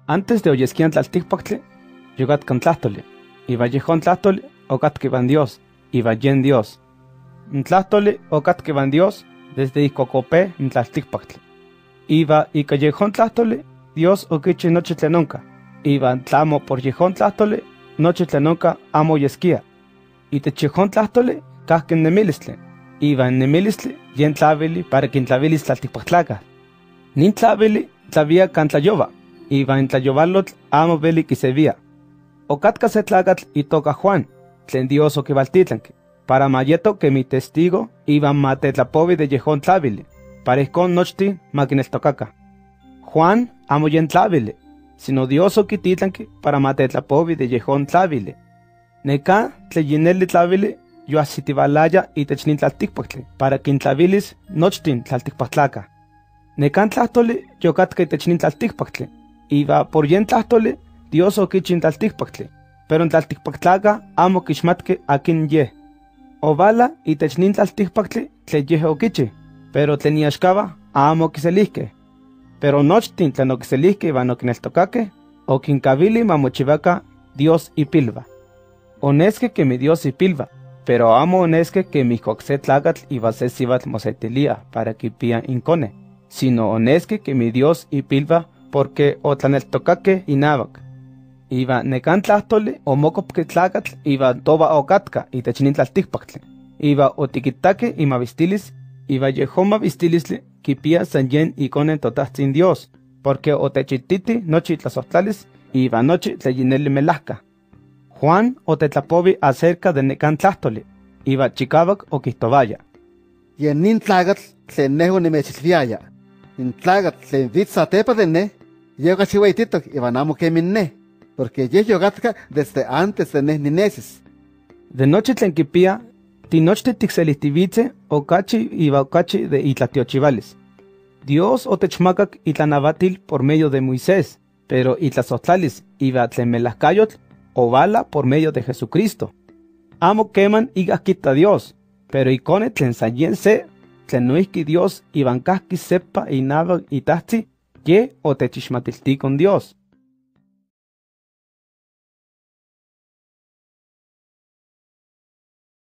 Antes de oyesquian tlalticpactle, yogatcan tlahtoli, iba yehon tlahtoli, ocatqueban Dios, iba yen Dios. Tlahtoli ocatqueban Dios desde icocopé tlalticpactle. Iba ica yehon tlahtoli, Dios oquichi nochi tlenonca. Iba tlamo por yehon tlahtoli, nochi tlenonca amo yesquia. Itech yehon tlahtoli, cahquen nemilistle. Iba en nemilistle, yen tlavili para quintlavilis tlalticpactlaca. Nin tlavili tlavia cantlayoba. Iba en tlayobalotl amo veli quisevia. Ocatca se tlacatl itoca Juan, tlen Dios oquivaltitlanque, para mayeto que mi testigo iba matetlapovi de yehon tlavili, para icon nochti maquineltocaca. Juan amo yen tlavili, sino Dios oquititlanque para matetlapovi de yehon tlavili. Neca tleyineli tlavili yo asitivalaya itech nin tlalticpactli, para quintlavilis nochtin tlalticpactlaca. Necan tlahtoli yocatca itech nin tlalticpactli, iba por yen tlahtoli Dios oquichin tlalticpactli, pero en tlalticpactlaca amo quixmatque akin yeh. Ovala itech nin tlalticpactli tlen yeh oquichi, pero tlen iaxcava amo quiselihque. Pero nochtin tlen oquiselihque iban oquineltocaque, oquincavili mamochivaca Dios ipilva. Onesque que mi Dios ipilva, pero amo onesque que mi se tlacatl iba se sivatl mosetilia para quipia incone, sino onesque que mi Dios ipilva porque otlaneltocaque inabac. Iba necan tlahtoli omocopque tlacatl iba toba ocatca itech nin tlalticpactli. Iba otiquitaque imavistilis, iba yehon mavistilisli quipia san yen icone totahtzin Dios, porque otechititi nochi tlasohtlalis iba nochi tleyineli melahca. Juan otetlapovi acerca de necan tlahtoli, iba chicavac oquihtovaya. Yen nin tlacatl tlen nejo nimechilviaya. Nin tlacatl tlen vitz satepa de ne, yega chihuaititok iban amo quemin ne, porque yeh yogatca desde antes de nesis. De noche tlen quipia, tinochte tixelihtivitze ocachi iba ocachi de itlatiochivalis. Dios otechmacac itlanavatil por medio de Moisés, pero itlasohtlalis iba tlen melahcayotl ovala por medio de Jesucristo. Amo queman iga quita Dios, pero icone tlen san yen se, tlen noihqui Dios iban cahqui sepa inaba itahzi, ye otechixmatilti con Dios.